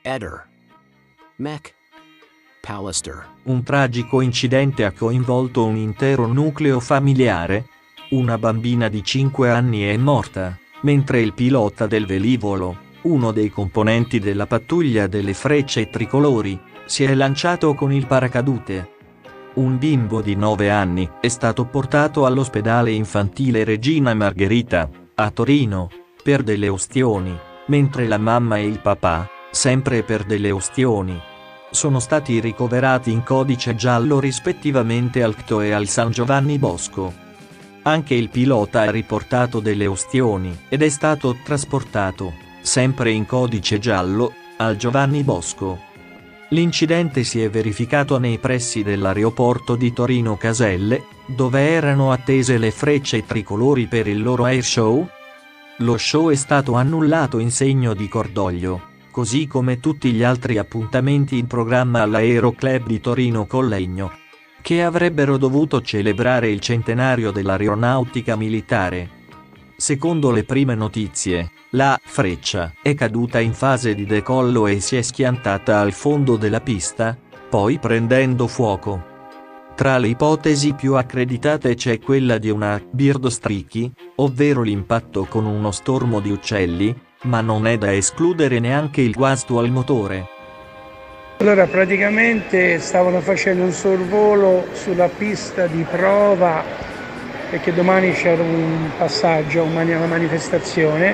Eder. Mech. Pallister. Un tragico incidente ha coinvolto un intero nucleo familiare. Una bambina di 5 anni è morta, mentre il pilota del velivolo, uno dei componenti della pattuglia delle frecce tricolori, si è lanciato con il paracadute. Un bimbo di 9 anni è stato portato all'ospedale infantile Regina Margherita, a Torino, per delle ustioni, mentre la mamma e il papà, sempre per delle ustioni, sono stati ricoverati in codice giallo rispettivamente al CTO e al San Giovanni Bosco. Anche il pilota ha riportato delle ustioni ed è stato trasportato, sempre in codice giallo, al Giovanni Bosco. L'incidente si è verificato nei pressi dell'aeroporto di Torino Caselle, dove erano attese le frecce tricolori per il loro air show. Lo show è stato annullato in segno di cordoglio, così come tutti gli altri appuntamenti in programma all'Aeroclub di Torino Collegno, che avrebbero dovuto celebrare il centenario dell'aeronautica militare. Secondo le prime notizie, la Freccia è caduta in fase di decollo e si è schiantata al fondo della pista, poi prendendo fuoco. Tra le ipotesi più accreditate c'è quella di una birdstrike, ovvero l'impatto con uno stormo di uccelli, ma non è da escludere neanche il guasto al motore. Allora, praticamente stavano facendo un sorvolo sulla pista di prova, perché domani c'era un passaggio, una manifestazione,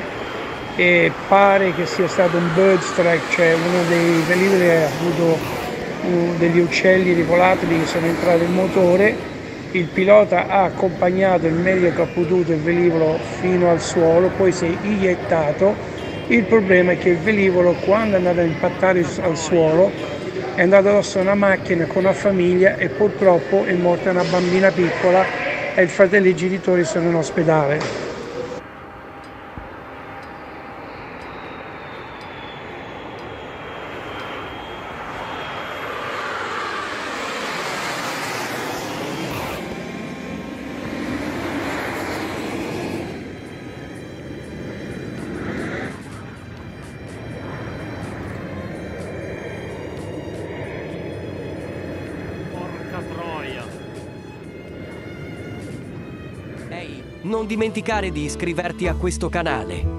e pare che sia stato un bird strike, cioè uno dei velivoli ha avuto degli uccelli rivolatili che sono entrati nel motore. Il pilota ha accompagnato il meglio che ha potuto il velivolo fino al suolo, poi si è iniettato. Il problema è che il velivolo, quando è andato a impattare al suolo, è andato addosso a una macchina con una famiglia e purtroppo è morta una bambina piccola e il fratello e i genitori sono in ospedale. Ehi, non dimenticare di iscriverti a questo canale.